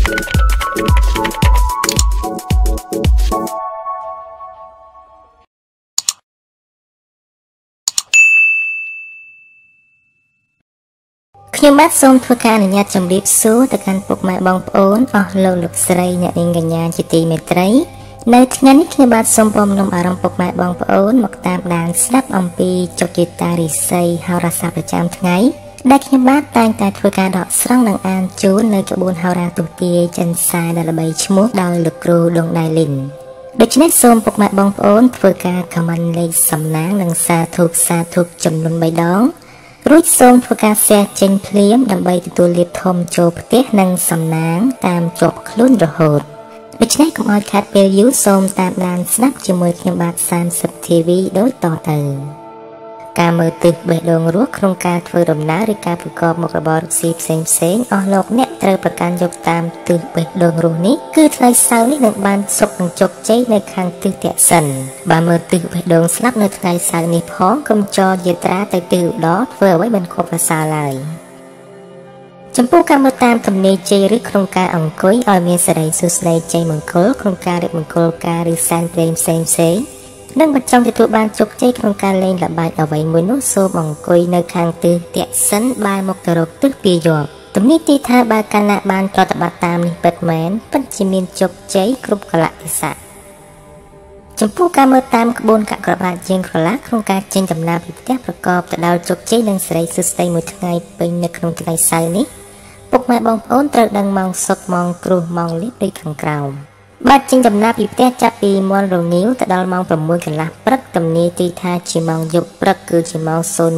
ខ្ញុំបាទសូមធ្វើការអនុញ្ញាតជម្រាបសួរទៅកាន់ពុកម៉ែបងប្អូនអស់លោកស្រីអ្នកនាងកញ្ញាជាទីមេត្រីនៅថ្ងៃនេះខ្ញុំបាទសូមពំនាំអារម្មណ៍ពុកម៉ែបងប្អូនមកតាមដានស្ដាប់អំពីចុចយេតារិស័យហោរាសាស្ត្រប្រចាំថ្ងៃដែលខ្ញុំបាទតែងតែធ្វើការដកស្រង់និងអានជូននៅក្បួនហោរាទស្សន៍ទាយចិនសាយដែលល្បីឈ្មោះដោយលោកគ្រូដងដៃលីនដូច្នេះសូមពុកម៉ែបងប្អូនធ្វើការខមមិនលេខសំណាងនិងសាធុចំនួន3ដងរួចសូមធ្វើការ share ចេញភ្លាមដើម្បីទទួលលាភធំចូលផ្ទះនិងសំណាងតាមជាប់ខ្លួនរហូតដូច្នេះកុំឲ្យខាតពេលយូរសូមតាមដានស្ដាប់ជាមួយខ្ញុំបាទ30 TV ដូចតទៅការមើលទិសបេះដូងរស់ក្នុងការធ្វើដំណើរឬការប្រកបមុខរបរផ្សេងអស់លោកអ្នកត្រូវប្រកាន់យកតាមទិសបេះដូងរស់នេះគឺថ្ងៃសៅរ៍នេះនឹងបានសុខនិងជោគជ័យនៅខាងទិសតសិនបើមើលទិសបេះដូងស្លាប់នៅថ្ងៃសៅរ៍នេះផងកុំចរយាត្រាទៅទិសឧត្តរធ្វើអ្វីមិនគួរប្រសើរឡើយចំពោះការមើលតាមទំនេរជ័យឬក្នុងការអង្គុយឲ្យមានសេរីសុស្ដីជ័យមង្គលក្នុងការរៀបមង្គលការឬសែនព្រេងផ្សេងនិងបើចង់ទទួលបានជោគជ័យក្នុងការលេងល្បែងអ្វីមួយនោះសូមអង្គុយនៅខាងទិសតសិនបែរមុខទៅរកទិសពាយ័ព្យទំនីទីថាបើកាលណាបានប្រតិបត្តិតាមនេះពិតមែនពិតជាមានជោគជ័យគ្រប់កលៈទេសៈចំពោះការមើលតាមក្បួនកាក់ក្របាត់ជាងក្រឡាក្នុងការចេញដំណើរពីផ្ទះប្រកបទៅដោយជោគជ័យនិងសេរីសុស្ដីមួយថ្ងៃពេញនៅក្នុងថ្ងៃសៅរ៍នេះពុកម៉ែបងប្អូនត្រូវដឹងម៉ោងសុកម៉ោងគ្រោះម៉ោងលៀបដូចខាងក្រោមបាទចេញដំណើរពីផ្ទះចាប់ពីមាន់រងាវទៅដល់ម៉ោង 6 កន្លះព្រឹកទំនេរទីថាជាម៉ោងយប់ព្រឹកគឺជាម៉ោង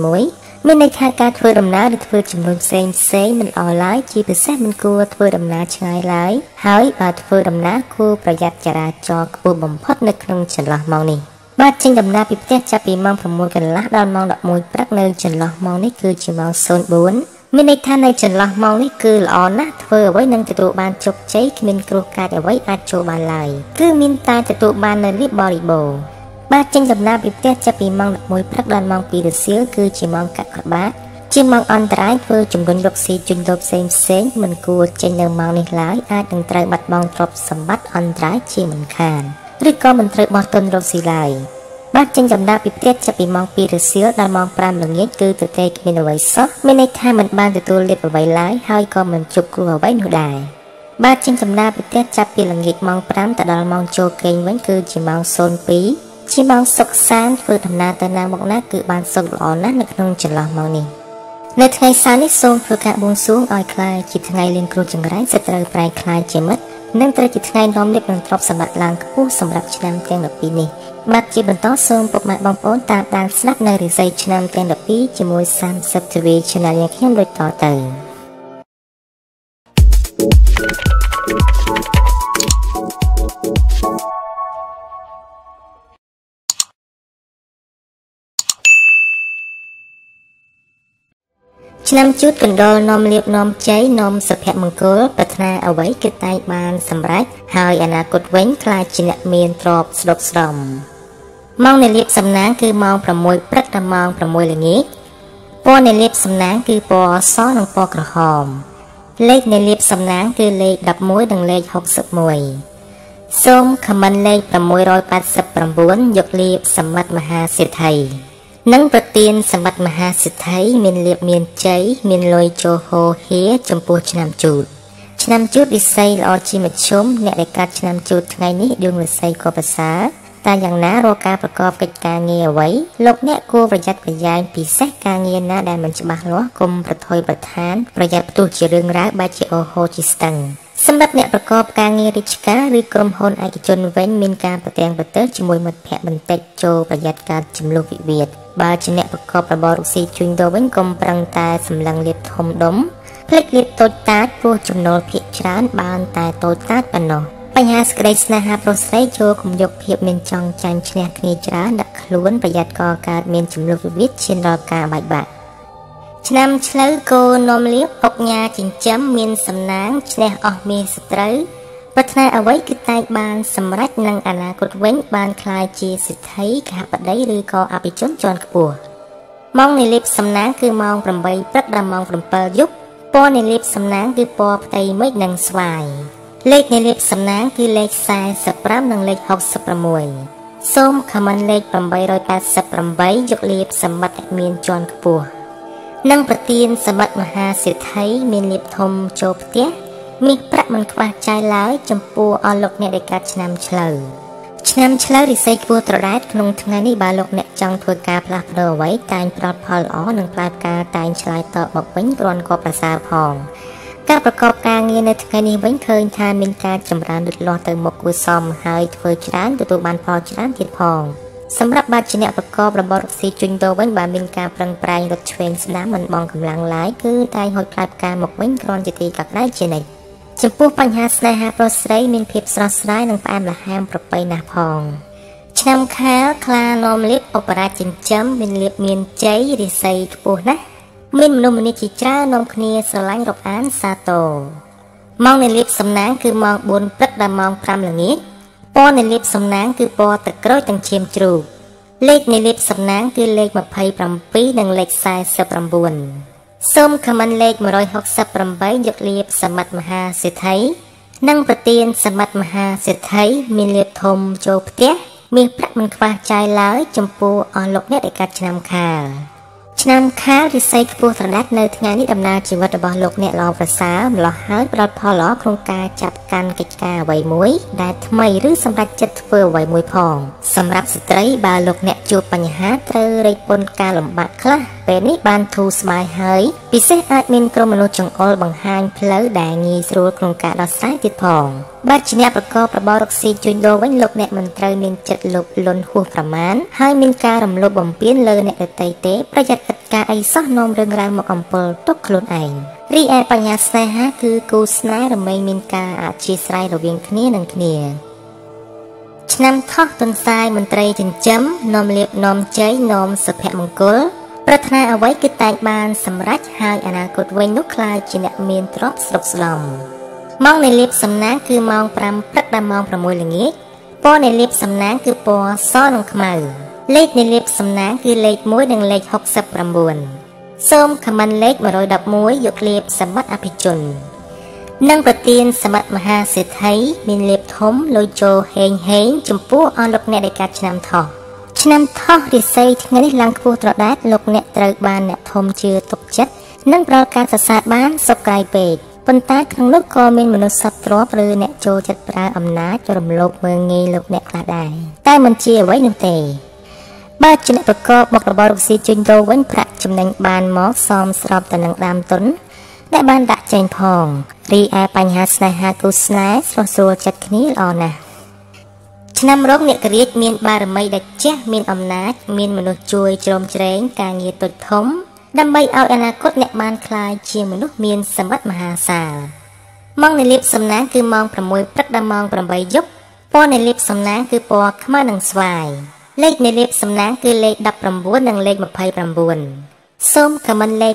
01 មានន័យថាការធ្វើដំណើរឬធ្វើចំនួនផ្សេងមិនល្អឡើយជាពិសេសមិនគួរធ្វើដំណើរឆ្ងាយឡើយហើយបើធ្វើដំណើរគួរប្រយ័ត្នចរាចរណ៍ខ្ពស់បំផុតនៅក្នុងចន្លោះម៉ោងនេះបាទចេញដំណើរពីផ្ទះចាប់ពីម៉ោង 6 កន្លះដល់ម៉ោង 11 ព្រឹកនៅចន្លោះម៉ោងនេះគឺជាម៉ោង 04មានន័យថានៅចន្លោះម៉ោងនេះគឺល្អណាស់ធ្វើអ្វីនឹងទទួលបានជោគជ័យគ្មានគ្រោះកាចអ្វីអាចចូលបានឡើយគឺមានតែទទួលបាននៅរៀបបរិបូរណ៍បាទចេញដំណើរពីផ្ទះចាប់ពីម៉ោង 11 ព្រឹកដល់ម៉ោង 2 រសៀលគឺជាម៉ោងកាក់ក្របាត់ជាម៉ោងអន្តរាយធ្វើជំរុញរកស៊ីជញ្ជូនផ្សេងមិនគួរចេញនៅម៉ោងនេះឡើយអាចនឹងត្រូវបាត់បង់ទ្រព្យសម្បត្តិអន្តរាយជាមិនខានឬក៏មិនត្រូវបោះទុនរកស៊ីឡើយបាទចេញដំណើរពីផ្ទះចាប់ពីម៉ោង 2 រសៀលដល់ម៉ោង 5 ល្ងាចគឺទៅទេគ្មានអ្វីសោះមានន័យថាមិនបានទទួលលាភអ្វីឡើយហើយក៏មិនជួបគ្រោះអ្វីនោះដែរបាទចេញដំណើរពីផ្ទះចាប់ពីល្ងាចម៉ោង 5 ទៅដល់ម៉ោងចូលគេងវិញគឺជាម៉ោង 02 ជាម៉ោងសុខសាន្តធ្វើដំណើរទៅណាមកណាគឺបានសុខល្អណាស់នៅក្នុងចន្លោះម៉ោងនេះនៅថ្ងៃសៅរ៍នេះសូមធ្វើការបួងសួងឲ្យខ្លាយជាថ្ងៃលៀងគ្រូចង្រៃសត្រូវប្រែខ្លាយជាមិត្តនិងត្រូវជាថ្ងៃនាំលាភនិងទ្រព្យសម្បត្តិឡើងខ្ពស់សម្រាប់ឆ្នាំទាំង12នេះបាទជាបន្តសូមពុកម៉ែបងប្អូនតាមដានស្ដាប់នៅរិស័យឆ្នាំទាំង12ជាមួយ30 TV Channel របស់ខ្ញុំដូចតទៅឆ្នាំជូតកណ្ដុរនាំលាភនាំជ័យនាំសុភមង្គលប្រាថ្នាអ្វីគឺតែងបានសម្រេចហើយអនាគតវិញខ្លាចជាអ្នកមានទ្រព្យស្ដុកស្ដម្ភម៉ោងនៃលាភសំណាងគឺម៉ោង 6 ព្រឹកដល់ម៉ោង 6 ល្ងាចពណ៌នៃលាភសំណាងគឺពណ៌សនិងពណ៌ក្រហមលេខនៃលាភសំណាងគឺលេខ11និងលេខ61សូមខមមិនលេខ689យកលាភសម្បត្តិមហាសេដ្ឋីនិងប្រទានសម្បត្តិមហាសេដ្ឋីមានលាភមានជ័យមានលុយចូលហូរហៀចំពោះឆ្នាំជូតរិស័យល្អជាមជ្ឈមអ្នកដែលកាត់ឆ្នាំជូតថ្ងៃនេះដួងរិស័យក៏ប្រសើរតែយ៉ាងណារាល់ការប្រកបកិច្ចការងារអ្វីលោកអ្នកគួរប្រយ័ត្នប្រយែងពិសេសការងារណាដែលមិនច្បាស់លាស់កុំប្រថុយប្រថានប្រយ័ត្នផ្ទុះជារឿងរ៉ាវបែបជាអូហូជាស្ទឹងសម្រាប់អ្នកប្រកបការងាររាជការឬក្រុមហ៊ុនឯកជនវិញមានការប្រទាំងប្រទើជាមួយមិត្តភ័ក្តិបន្តិចចូលប្រយ័ត្នការចំនួនវិវាទបើជាអ្នកប្រកបរបររកស៊ីជួញដូរវិញកុំប្រឹងតែសម្លឹងលាភធំដុំភ្លេចលាភតូចតាចព្រោះចំណូលភាគច្រើនបានតែតូចតាចប៉ុណ្ណោះបញ្ហាស្ក្តីស្នេហាប្រុសស្រីចូលកុំយកភាពមានចង់ចាញ់ឈ្នះគ្នាច្រើនដាក់ខ្លួនប្រយ័ត្នកកើតមានចំនួនវិវាទឈានដល់ការបែកបាក់ឆ្នាំឆ្លូវគោនាំលាភអុកញ៉ាចិញ្ចឹមមានសំណាងឈ្នះអស់មាសសត្រូវប្រាថ្នាអ្វីគឺតែងបានសម្រេចនឹងអនាគតវិញបានក្លាយជាសិទ្ធិកហបតីឬក៏អភិជនជាន់ខ្ពស់ម៉ោងនៃលាភសំណាងគឺម៉ោង 8 ព្រឹកដល់ម៉ោង 7 យប់ពណ៌នៃលាភសំណាងគឺពណ៌ផ្ទៃមេឃនិងស្វាយលេខនៃលាភសំណាងគឺលេខ45និងលេខ66សូមខមមិនលេខ888យកលាភសម្បត្តិមានជាន់ខ្ពស់និងប្រទានសម្បត្តិមហាសេដ្ឋីមានលាភធំចូលផ្ទះមានប្រាក់មិនខ្វះចាយឡើយចំពោះអស់លោកអ្នកដែលកើតឆ្នាំឆ្លូវឆ្នាំឆ្លូវរិស័យខ្ពស់ត្រដែតក្នុងថ្ងៃនេះបើលោកអ្នកចង់ធ្វើការផ្លាស់ប្ដូរអ្វីតែងប្រត់ផលល្អនិងផ្លែផ្កាតែងឆ្លើយតបមកវិញគ្រាន់ក៏ប្រសើរផងការប្រកបការងារនៅថ្ងៃនេះវិញឃើញថាមានការចម្រើនលូតលាស់ទៅមុខគួរសមហើយធ្វើច្រើនទទួលបានផលច្រើនទៀតផងសម្រាប់បាច់ជាអ្នកប្រកបរបររកស៊ីជួញដូរវិញបើមានការប្រឹងប្រែងរត់ឆ្វេងស្ដាំមិនបងកម្លាំងឡើយគឺតែងហូចផ្លែផ្កាមកវិញគ្រាន់ជាទីកក្តៅជានិច្ចចំពោះបញ្ហាស្នេហាប្រុសស្រីមានភាពស្រស់ស្រាយនិងផ្អែមល្ហែមប្រពៃណាស់ផងឆ្នាំខាលខ្លានាំលៀបឧបរាជចិញ្ចឹមមានលៀបមានជ័យរិស័យខ្ពស់ណាស់មានមនុស្សម្នាជាច្រើននាំគ្នាស្រឡាញ់រាប់អានសាទរម៉ោងនៃលៀបសំណាងគឺម៉ោង4ព្រឹកដល់ម៉ោង5ល្ងាចពណ៌នៃលៀបសំណាងគឺពណ៌ទឹកក្រូចទាំងឈាមជ្រូកលេខនៃលៀបសំណាងគឺលេខ27និងលេខ49សូមខមមិនលេខ168យកលាភសម្បត្តិមហាសេដ្ឋីនិងប្រទានសម្បត្តិមហាសេដ្ឋីមានលាភធំចូលផ្ទះមានប្រាក់មិនខ្វះចាយឡើយចំពោះអស់លោកអ្នកដែលកើតឆ្នាំខាលឆ្នាំខាលរិស័យខ្ពស់ត្រដែតនៅថ្ងៃនេះដំណើរជីវិតរបស់លោកអ្នកល្អប្រសើរម្លោះហើយផ្ដល់ផលល្អក្នុងការចាប់កាន់កិច្ចការអ្វីមួយដែលថ្មីឬសម្រាប់ចិត្តធ្វើអ្វីមួយផងសម្រាប់ស្ត្រីបើលោកអ្នកជួបបញ្ហាត្រូវរែកពុនការលំបាកខ្លះពេលនេះបានធូរស្បើយហើយពិសេសអាចមានក្រុមមនុស្សចង្អុលបង្ហាញផ្លូវដែលងាយស្រួលក្នុងការដោះស្រាយទៀតផងបើជាអ្នកប្រកបរបររកស៊ីជួញដូរវិញលោកអ្នកមិនត្រូវមានចិត្តលោភលន់ហួសប្រមាណហើយមានការរំលោភបំពានលើអ្នកដទៃទេប្រយ័ត្នកិច្ចការអីសោះនាំរឿងរ៉ាវមកអំពិលទុកខ្លួនឯងរីឯបញ្ហាស្នេហាគឺគូស្នេហ៍រមែងមានការអធ្យាស្រ័យរវាងគ្នានឹងគ្នាឆ្នាំថោះទុនសាយមន្ត្រីចិញ្ចឹមនាំលៀបនាំជ័យនាំសុភមង្គលប្រាថ្នាអ្វីគឺតែងបានសម្រេចហើយអនាគតវិញនោះខ្លាចជាអ្នកមានទ្រព្យស្រុកស្ដំម៉ោងនៃលាភសំណាងគឺម៉ោង5ព្រឹកដល់ម៉ោង6ល្ងាចពណ៌នៃលាភសំណាងគឺពណ៌សនិងខ្មៅលេខនៃលាភសំណាងគឺលេខ1និងលេខ69សូមខមមិនលេខ111យកលាភសម្បត្តិអភិជននិងប្រទានសម្បត្តិមហាសេដ្ឋីមានលាភធំលុយចូលហេងចំពោះអស់លោកអ្នកដែលកើតឆ្នាំថោះឆ្នាំថោះរិស័យថ្ងៃនេះឡើងខ្ពស់ត្រដែតលោកអ្នកត្រូវបានអ្នកធំជឿទុកចិត្តនិងប្រកការសរសើរបានសុខកាយពេកប៉ុន្តែក្នុងនោះក៏មានមនុស្សសត្វទ្របឬអ្នកចូលចិត្តប្រើអំណាចរំលោភមើលងាយលោកអ្នកខ្លះដែរតែមិនជាអ្វីនោះទេបើជាអ្នកប្រកបមុខរបររកស៊ីជួញដូរវិញប្រាក់ចំណេញបានមកសមស្របទៅនឹងដើមទុនដែលបានដាក់ចេញផងរីឯបញ្ហាស្នេហាគូស្នេហ៍ស្រស់ស្រួលចិត្តគ្នាល្អណាស់ឆ្នាំរោគអ្នករាជមានបារមីដែលជះមានអំណាចមានមនុស្សជួយជ្រោមជ្រែងការងារតូចធំដើម្បីឲ្យអនាគតអ្នកបានក្លាយជាមនុស្សមានសម្បត្តិមហាសាលម៉ោងនៃលាភសំណាងគឺម៉ោង6ព្រឹកដល់ម៉ោង8យប់ពណ៌នៃលាភសំណាងគឺពណ៌ខ្មៅនិងស្វាយលេខនៃលាភសំណាងគឺលេខ19និងលេខ29សូមខមមិនលេខ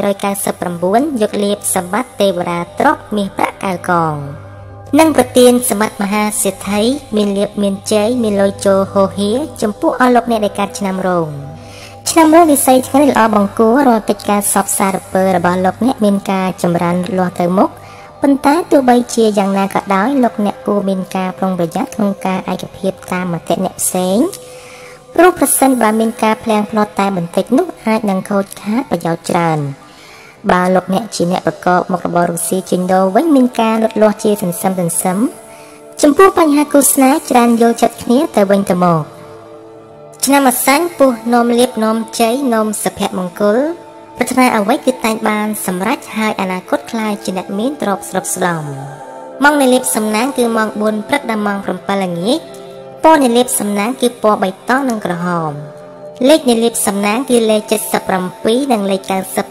899យកលាភសម្បត្តិទេវតាទ្រព្យមាសប្រាក់កៅកងនិងប្រទានសម្បត្តិមហាសេដ្ឋីមានលាភមានជ័យមានលុយចូលហូរហៀចំពោះអស់លោកអ្នកដែលកើតឆ្នាំរោងឆ្នាំរោងវិស័យថ្ងៃនេះល្អបង្គួររាល់កិច្ចការសពសារពើរបស់លោកអ្នកមានការចម្រើនលូតលាស់ទៅមុខប៉ុន្តែទោះបីជាយ៉ាងណាក៏ដោយលោកអ្នកគួរមានការប្រុងប្រយ័ត្នក្នុងការឯកភាពតាមមតិអ្នកផ្សេងព្រោះប្រសិនបើមានការផ្លៀងផ្លាត់តែបន្តិចនោះអាចនឹងខូចខាតប្រយោជន៍ច្រើនបើលោកអ្នកជាអ្នកប្រកបមុខរបររកស៊ីជួញដូរវិញមានការលូតលាស់ជាសន្សឹមចំពោះបញ្ហាគូស្នេហ៍ច្រើនយល់ចិត្តគ្នាទៅវិញទៅមកឆ្នាំអសាញ់ពុះនាំលៀបនាំជ័យនាំសុភមង្គលប្រាថ្នាអ្វីគឺតែងបានសម្រេចហើយអនាគតខ្លាយជាអ្នកមានទ្រព្យស្រុកស្ដំម៉ោងនៃលៀបសំណាងគឺម៉ោង4ព្រឹកដល់ម៉ោង7ល្ងាចពណ៌នៃលៀបសំណាងគឺពណ៌បៃតងនិងក្រហមលេខនៃលៀបសំណាងគឺលេខ77និងលេខ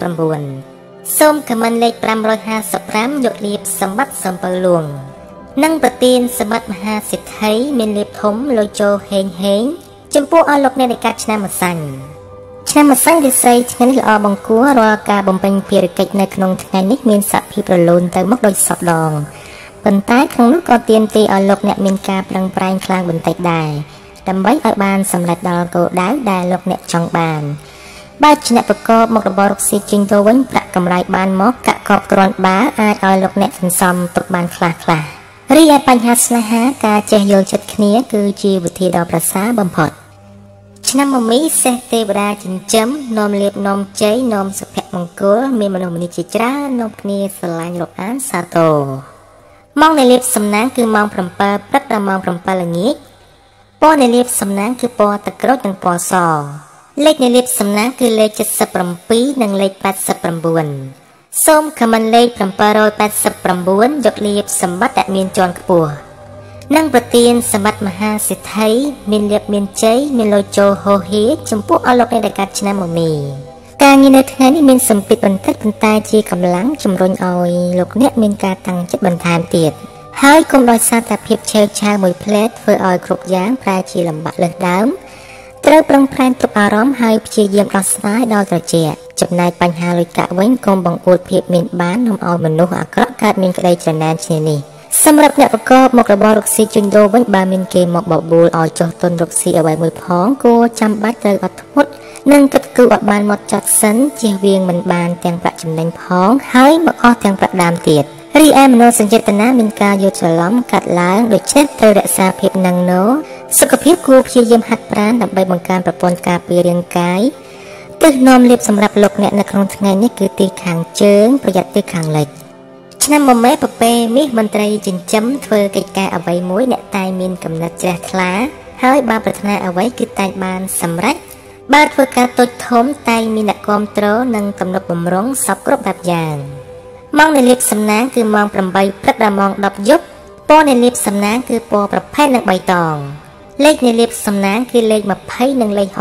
99សូមខមមិនលេខ555យកលៀបសម្បត្តិសំពៅលួងនិងប្រទានសម្បត្តិមហាសេដ្ឋីមានលៀបធំលុយចូលហេងចំពោះអស់លោកអ្នកដែលកើតឆ្នាំម្សាញ់ឆ្នាំម្សាញ់រិស័យថ្ងៃនេះល្អបង្គួររាល់ការបំពេញភារកិច្ចនៅក្នុងថ្ងៃនេះមានសភាពរលូនទៅមុខដោយសពដងប៉ុន្តែក្នុងនោះក៏ទាមទារឲ្យលោកអ្នកមានការប្រឹងប្រែងខ្លាំងបន្តិចដែរដើម្បីឲ្យបានសម្រេចដល់គោលដៅដែលលោកអ្នកចង់បានបើជាអ្នកប្រកបមុខរបររកស៊ីជួញដូរវិញប្រាក់កម្រៃបានមកកាក់កបគ្រាន់បើអាចឲ្យលោកអ្នកសន្សំទុកបានខ្លះរីឯបញ្ហាស្នេហាការចេះយល់ចិត្តគ្នាគឺជាវិធីដ៏ប្រសើរបំផុតឆ្នាំមមីសេះទេវតាចិញ្ចឹមនាំលៀបនាំជ័យនាំសុភមង្គលមានមនុស្សម្នាជាច្រើននាំគ្នាស្រឡាញ់លោកអានសាទរម៉ោងនៃលៀបសំណាងគឺម៉ោង7ព្រឹកដល់ម៉ោង7ល្ងាចពណ៌នៃលៀបសំណាងគឺពណ៌ទឹកក្រូចនិងពណ៌សលេខនៃលៀបសំណាងគឺលេខ77និងលេខ89សូមខមមិនលេខ789យកលៀបសម្បត្តិដែលមានជាន់ខ្ពស់និងប្រទានសម្បត្តិមហាសិទ្ធិមានលៀបមានជ័យមានលុយចូលហូហៀចំពោះអស់លោកអ្នកដែលកើតឆ្នាំមមីការងារនៅថ្ងៃនេះមានសម្ពាធបន្តិចប៉ុន្តែជាកម្លាំងជំរុញឲ្យលោកអ្នកមានការតាំងចិត្តបន្ថែមទៀតហើយគុំដោយសារតែភាពឆេវឆាវមួយផ្លែតធ្វើឲ្យគ្រប់យ៉ាងប្រែជាលំបាកលើសដើមត្រូវប្រឹងប្រែងទប់អារម្មណ៍ហើយព្យាយាមដោះស្រាយដល់ត្រជាក់ចំណែកបញ្ហាលុយកាក់វិញកុំបង្អួតភាពមានបាននាំឲ្យមនុស្សអាក្រក់កើតមានក្តីច្រណែនឈ្នានេះសម្រាប់អ្នកប្រកបមុខរបររកស៊ីជួញដូរវិញបើមានគេមកបបួលឲ្យចុះទុនរកស៊ីអ្វីមួយផងគួរចាំបាច់ត្រូវអត់ធ្មត់និងគិតគូរឲ្យបានហ្មត់ចត់សិនជៀសវាងមិនបានទាំងប្រាក់ចំណេញផងហើយមកអស់ទាំងប្រាក់ដើមទៀតរីឯមនោសញ្ចេតនាមានការយល់ច្រឡំកាត់ឡើងដូច្នេះត្រូវរក្សាភាពនឹងណោសុខភាពគួរព្យាយាមហាត់ប្រាណដើម្បីបង្កើនប្រព័ន្ធការពាររាងកាយទិសនាំលៀបសម្រាប់លោកអ្នកនៅក្នុងថ្ងៃនេះគឺទីខាងជើងប្រយ័ត្នទិសខាងលិចឆ្នាំមមេប្រពេមាសមន្ត្រីចិញ្ចឹមធ្វើកិច្ចការអ្វីមួយអ្នកតែងមានកំណត់ជ្រះថ្លាហើយបើប្រាថ្នាអ្វីគឺតែងបានសម្រេចបើធ្វើការតូចធំតែងមានអ្នកគាំទ្រនិងទំនុកបម្រុងសពគ្រប់បែបយ៉ាងម៉ោងនៃលៀបសំណាងគឺម៉ោង8ព្រឹកដល់ម៉ោង10យប់ពណ៌នៃលៀបសំណាងគឺពណ៌ប្រផេះនិងបៃតងលេខនៃលៀបសំណាងគឺលេខ20និងលេខ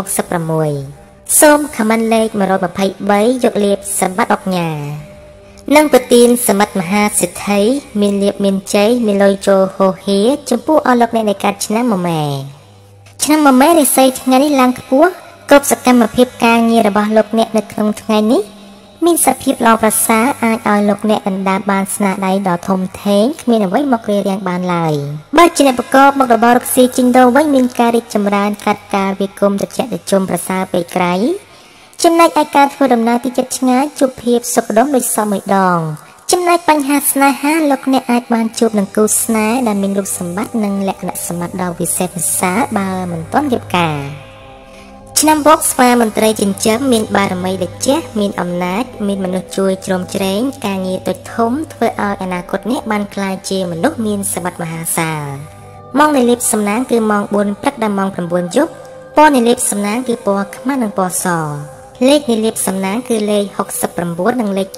66សូមខមមិនលេខ123យកលៀបសម្បត្តិអុកញ៉ានិងប្រទានសម្បត្តិមហាសិទ្ធិមានលៀបមានជ័យមានលុយចូលហូហៀចំពោះអស់លោកអ្នកនៃកើតឆ្នាំមមែឆ្នាំមមែរិស័យថ្ងៃនេះឡើងខ្ពស់គ្រប់សកម្មភាពការងាររបស់លោកអ្នកនៅក្នុងថ្ងៃនេះមានសភាពល្អប្រសើរអាចឲ្យលោកអ្នកដណ្ដើមបានស្នាដៃដ៏ធំធេងគ្មានអ្វីមករារាំងបានឡើយបើជាអ្នកប្រកបមុខរបររកស៊ីជីងដូរវិញមានការរីកចម្រើនកាត់ការវាគុំត្រជាក់ត្រជុំប្រសើរពេកក្រៃចំណែកឯការធ្វើដំណើរទីជិតឆ្ងាយជួបភាពសុខដុមដូចសមមួយដងចំណែកបញ្ហាស្នេហាលោកអ្នកអាចបានជួបនឹងគូស្នេហ៍ដែលមានរូបសម្បត្តិនិងលក្ខណៈសម្បត្តិដ៏វិសេសវិសាលបើមិនទាន់រៀបការឆ្នាំវកស្វាមន្ត្រីចិញ្ចឹមមានបារមីតេជះមានអំណាចមានមនុស្សជួយជ្រោមជ្រែងការងារតូចធំធ្វើឲ្យអនាគតអ្នកបានក្លាយជាមនុស្សមានសម្បត្តិមហាសាលម៉ោងនៃលៀបសំណាងគឺម៉ោង4ព្រឹកដល់ម៉ោង9យប់ពណ៌នៃលៀបសំណាងគឺពណ៌ខ្មៅនិងពណ៌សលេខនៃលៀបសំណាងគឺលេខ69និងលេខ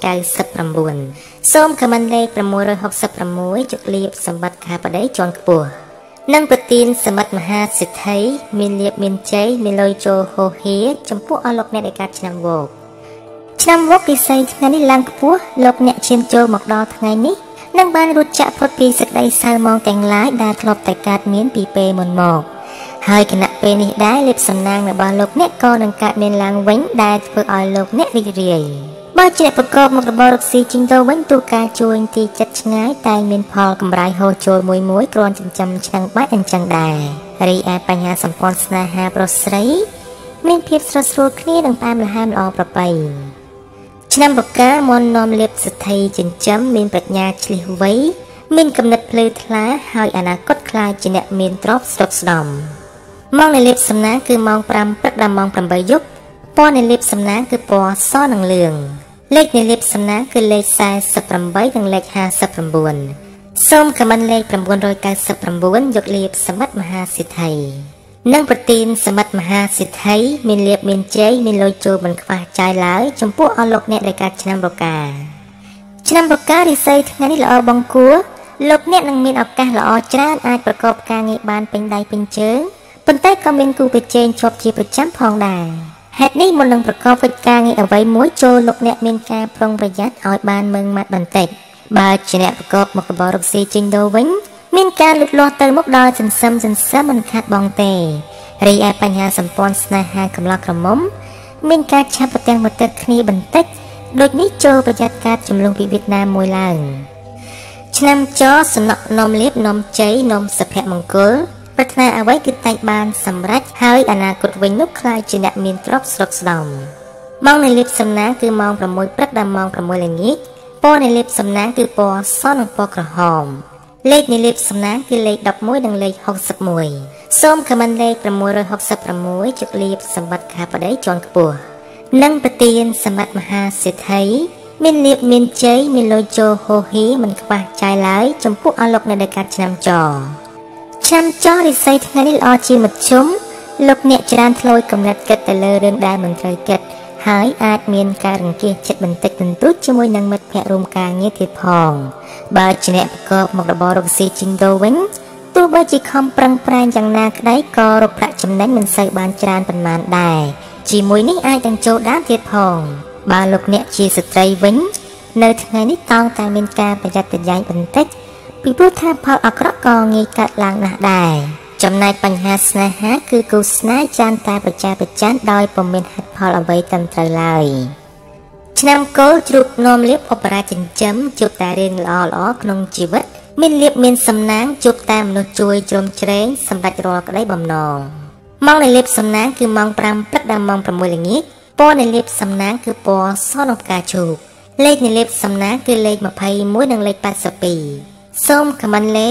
99សូមខមមិនលេខ666យកលៀបសម្បត្តិខាបដីជាន់ខ្ពស់និងប្រទានសម្បត្តិមហាសិទ្ធិមានលៀបមានជ័យមានលុយចូលហូហៀចំពោះអស់លោកអ្នកដែលកើតឆ្នាំវកពិសីថ្ងៃនេះឡើងខ្ពស់លោកអ្នកឈានចូលមកដល់ថ្ងៃនេះនឹងបានរួចចាក់ផុតពីសេចក្តីសៅហ្មងទាំងឡាយដែលធ្លាប់តែកើតមានពីពេលមុនមកហើយគណៈពេលនេះដែរលៀបសំណាងរបស់លោកអ្នកក៏នឹងកើតមានឡើងវិញដែលធ្វើឲ្យលោកអ្នករីករាយបើជាអ្នកប្រកបមុខរបររកស៊ីជីងដូរវិញទូការជួញទីចិត្តឆ្ងាយតែមានផលកម្រៃហូរចូលមួយគ្រាន់ចិញ្ចឹមឆ្នាំងបាច់អញ្ចឹងដែររីឯបញ្ហាសម្ព័ន្ធស្នេហាប្រុសស្រីមានភាពស្រស់ស្រួលគ្នានិងផ្អែមល្ហែមល្អប្រពៃឆ្នាំបកាមននាំលៀបសិទ្ធិចិញ្ចឹមមានប្រាជ្ញាឆ្លៀសវៃមានគំនិតភ្លឺថ្លាហើយអនាគតខ្លាយជាអ្នកមានទ្រព្យស្រុកស្ដំម៉ោងនៃលៀបសំណាងគឺម៉ោង5ព្រឹកដល់ម៉ោង8យប់ពណ៌នៃលៀបសំណាងគឺពណ៌សនិងលឿងលេខនៃលៀបសំណាងគឺលេខ48និងលេខ59សូមខមមិនលេខ999យកលៀបសម្បត្តិមហាសិទ្ធិនិងប្រទានសម្បត្តិមហាសិទ្ធិមានលៀបមានជ័យមានលុយចូលមិនខ្វះចាយឡើយចំពោះអស់លោកអ្នកដែលកើតឆ្នាំរការិស័យថ្ងៃនេះល្អបង្គួរលោកអ្នកនឹងមានឱកាសល្អច្រើនអាចប្រកបការងារបានពេញដៃពេញជើងប៉ុន្តែក៏មានគូប្រជែងជាប់ជាប្រចាំផងដែរហេតុនេះមុននឹងប្រកបកិច្ចការងារអ្វីមួយចូលលោកអ្នកមានការប្រុងប្រយ័ត្នឲ្យបានម៉ឺងម៉ាត់បន្តិចបើជាអ្នកប្រកបមុខរបររកស៊ីជីងដូរវិញមានការលូតលាស់ទៅមុខដោយសន្សឹមមិនខាត់បងទេរីឯបញ្ហាសម្ព័ន្ធស្នេហាកំឡោះក្រមុំមានការឆាប់ប្រទាំងមកទឹកគ្នាបន្តិចដូចនេះចូលប្រយ័ត្នការចំនួនពីវៀតណាមមួយឡើងឆ្នាំចសំណក់នាំលៀបនាំជ័យនាំសុភមង្គលប្រាថ្នាអ្វីគឺតែងបានសម្រេចហើយអនាគតវិញនោះខ្លាយជាអ្នកមានទ្រព្យស្រុកស្ដំម៉ោងនៃលៀបសំណាងគឺម៉ោង6ព្រឹកដល់ម៉ោង6ល្ងាចពណ៌នៃលៀបសំណាងគឺពណ៌សនិងពណ៌ក្រហមលេខនៃលេខសំណាងគឺលេខ11និងលេខ61សូមខមមិនលេខ666ជោគលាភសម្បត្តិខាបតីជាន់ខ្ពស់និងប្រទានសម្បត្តិមហាសេដ្ឋីមានលៀបមានជ័យមានលុយចូលហូហៀមិនខ្វះចាយឡើយចំពោះអស់លោកអ្នកដែលកាត់ឆ្នាំចឆ្នាំចរិស័យថ្ងៃនេះល្អជាមធ្យមលោកអ្នកច្រើនធ្លោយកំណត់គិតទៅលើរឿងដែលមិនត្រូវគិតហើយអាចមានការរង្គៀសចិត្តបន្តិចបន្តួចជាមួយនឹងមិត្តភ័ក្តិរួមការងារទៀតផងបើជាអ្នកប្រកបមុខរបររកស៊ីជីងដូវិញទោះបីជាខំប្រឹងប្រែងយ៉ាងណាក្តីក៏រកប្រាក់ចំណេញមិនសូវបានច្រើនប៉ុន្មានដែរជាមួយនេះអាចទាំងចូលដានទៀតផងបើលោកអ្នកជាស្ត្រីវិញនៅថ្ងៃនេះតោងតែមានការប្រយ័ត្នប្រយែងបន្តិចពីព្រោះថាផលអាក្រក់ក៏ងាយកើតឡើងណាស់ដែរចំណែកបញ្ហាស្នេហាគឺគូស្នេហ៍ចានតែប្រចាប្រចានដោយពុំមានហេតុផលអ្វីត្រឹមត្រូវឡើយឆ្នាំគោលជ្រូកនាំលៀបឧបរាជចិញ្ចឹមជួបតែរឿងល្អៗក្នុងជីវិតមានលៀបមានសំណាងជួបតែមនុស្សជួយជ្រោមជ្រែងសម្រេចរាល់ក្តីបំណងម៉ោងនៃលៀបសំណាងគឺម៉ោង5ព្រឹកដល់ម៉ោង6ល្ងាចពណ៌នៃលៀបសំណាងគឺពណ៌សនិងផ្កាឈូកលេខនៃលៀបសំណាងគឺលេខ21និងលេខ82សូមខមមិនលេខ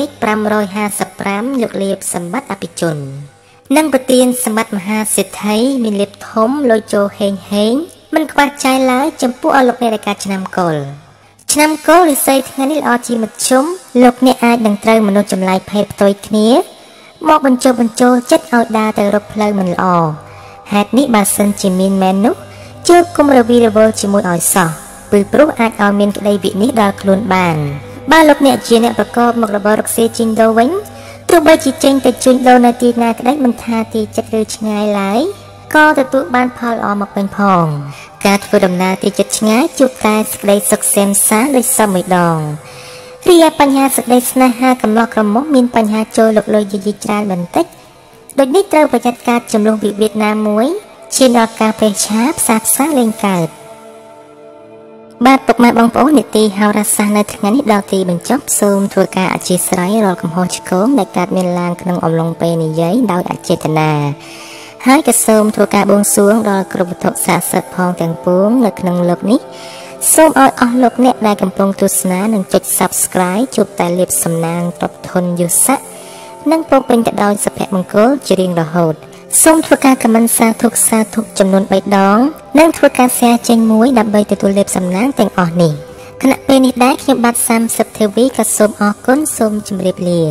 555យកលៀបសម្បត្តិអភិជននិងប្រទានសម្បត្តិមហាសេដ្ឋីមានលៀបធំលុយចូលហេងមិនខ្វះចាយឡើយចំពោះអស់លោកអ្នកដែលកាត់ឆ្នាំកុលឆ្នាំកុលរិស័យថ្ងៃនេះល្អជាមធ្យមលោកអ្នកអាចនឹងត្រូវមនុស្សចម្លែកភេទផ្ទុយគ្នាមកបញ្ចូលចិត្តឲ្យដើរទៅរកផ្លូវមិនល្អហេតុនេះបើសិនជាមានមែននោះជឿគុំរវីរវល់ជាមួយឲ្យសោះពីព្រោះអាចឲ្យមានក្តីវិនិច្ឆ័យដល់ខ្លួនបានបើលោកអ្នកជាអ្នកប្រកបមុខរបររកស៊ីជីងដូវិញទោះបីជាចេញទៅជួញដូរនៅទីណាក្តីមិនថាទីជិតឬឆ្ងាយឡើយក៏ទទួលបានផលល្អមកវិញផងការធ្វើដំណើរទីជិតឆ្ងាយជួបតែសេចក្តីសុខសែនសានដូចសមម្ដងរីឯបញ្ហាសេចក្តីស្នេហាកំឡោះក្រមុំមានបញ្ហាចូលលុកលុយយីច្រើនបន្តិចដូចនេះត្រូវប្រយ័ត្នការចំនួនវិវាទណាមួយឈានដល់ការពេះឆាផ្សាលេងកើតបាទពុកម៉ែបងប្អូននីតិហោរាសាស្ត្រនៅថ្ងៃនេះដល់ទីបញ្ចប់សូមធ្វើការអធិស្ឋានរាល់កំហុសឆ្គងដែលកើតមានឡើងក្នុងអំឡុងពេលនិយាយដោយអចេតនាហើយក៏សូមធ្វើការបួងសួងដល់គ្រប់វត្ថុស័ក្តិសិទ្ធិផងទាំងពួងនៅក្នុងលោកនេះសូមឲ្យអស់លោកអ្នកដែលកំពុងទស្សនានិងចុច Subscribe ជួបតែលាភសំណាងទ្រព្យធនយស័ក្តិនិងពោពេញទៅដោយសុភមង្គលជារៀងរហូតសូមធ្វើការខមមិនសាធុចំនួន3ដងនិងធ្វើការ share ចេញមួយដើម្បីទទួលលាភសំណាងទាំងអស់នេះខណៈពេលនេះដែរខ្ញុំបាទ30 TV ក៏សូមអរគុណសូមជម្រាបលា